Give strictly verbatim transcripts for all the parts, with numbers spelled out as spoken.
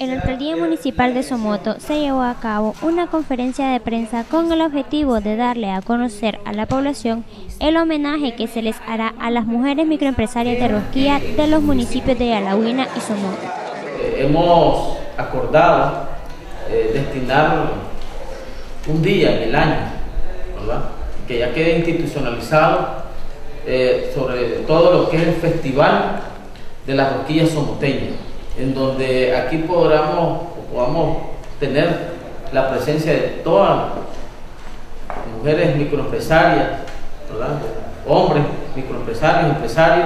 En la Alcaldía Municipal de Somoto se llevó a cabo una conferencia de prensa con el objetivo de darle a conocer a la población el homenaje que se les hará a las mujeres microempresarias de rosquilla de los municipios de Yalahuina y Somoto. Eh, hemos acordado eh, destinar un día en el año, ¿verdad?, que ya quede institucionalizado eh, sobre todo lo que es el Festival de las Rosquillas Somoteñas, en donde aquí podamos, podamos tener la presencia de todas las mujeres microempresarias, ¿verdad?, hombres microempresarios, empresarios,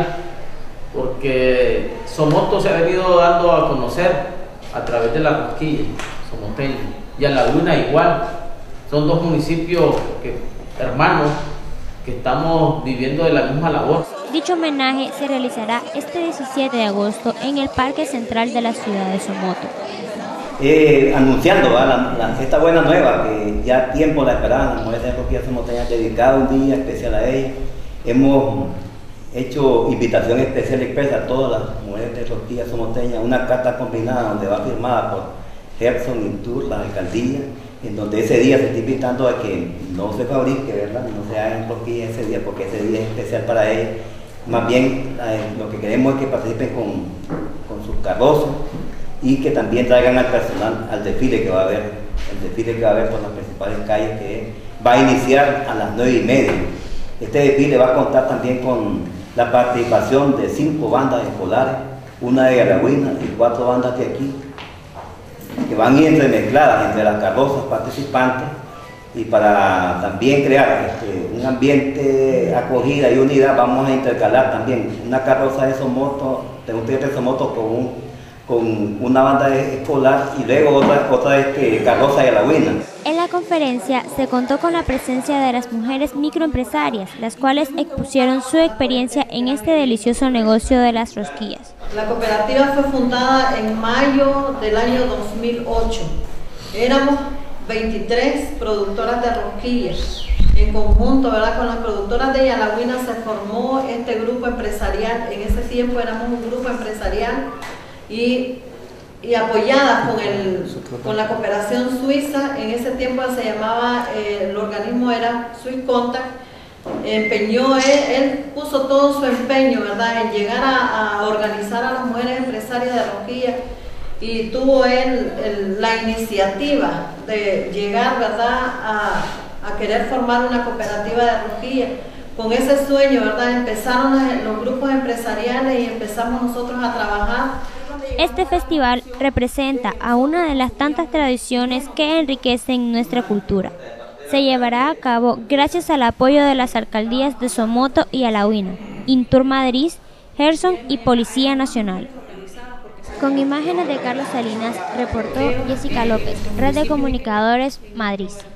porque Somoto se ha venido dando a conocer a través de la rosquilla somoteña, y Yalahuina igual. Son dos municipios que, hermanos que estamos viviendo de la misma labor. Dicho homenaje se realizará este diecisiete de agosto en el Parque Central de la ciudad de Somoto. Eh, anunciando ¿va? La, la, esta buena nueva que ya tiempo la esperaban, las mujeres de rosquilla somoteñas, dedicado un día especial a ellas. Hemos hecho invitación especial expresa a todas las mujeres de rosquilla somoteñas, una carta combinada donde va firmada por Gerson y Tour, la alcaldía, en donde ese día se está invitando a que no se fabrique, ¿verdad?, no se hagan rosquillas ese día, porque ese día es especial para ellas. Más bien eh, lo que queremos es que participen con, con sus carrozas y que también traigan al personal al desfile que va a haber, el desfile que va a haber por las principales calles, que va a iniciar a las nueve y media. Este desfile va a contar también con la participación de cinco bandas escolares, una de Yalahuina y cuatro bandas de aquí, que van a ir entremezcladas entre las carrozas participantes, y para también crear este, un ambiente de acogida y unidad vamos a intercalar también una carroza de Somoto, de un trío de Somoto con, un, con una banda escolar y luego otra, otra este, carroza de Yalahuina. En la conferencia se contó con la presencia de las mujeres microempresarias, las cuales expusieron su experiencia en este delicioso negocio de las rosquillas. La cooperativa fue fundada en mayo del año dos mil ocho. Éramos veintitrés productoras de rosquillas. En conjunto, ¿verdad?, con las productoras de Yalahuina se formó este grupo empresarial. En ese tiempo éramos un grupo empresarial y, y apoyadas con, el, con la cooperación suiza. En ese tiempo se llamaba, eh, el organismo era Swiss Contact. Empeñó, él, él puso todo su empeño, ¿verdad?, en llegar a, a organizar a las mujeres empresarias de rosquillas, y tuvo él el, la iniciativa de llegar, ¿verdad?, a, a querer formar una cooperativa de rosquillas. Con ese sueño, ¿verdad?, empezaron los grupos empresariales y empezamos nosotros a trabajar. Este festival representa a una de las tantas tradiciones que enriquecen nuestra cultura. Se llevará a cabo gracias al apoyo de las alcaldías de Somoto y Yalahuina, Intur Madrid, Gerson y Policía Nacional. Con imágenes de Carlos Salinas, reportó Jessica López, Red de Comunicadores, Madrid.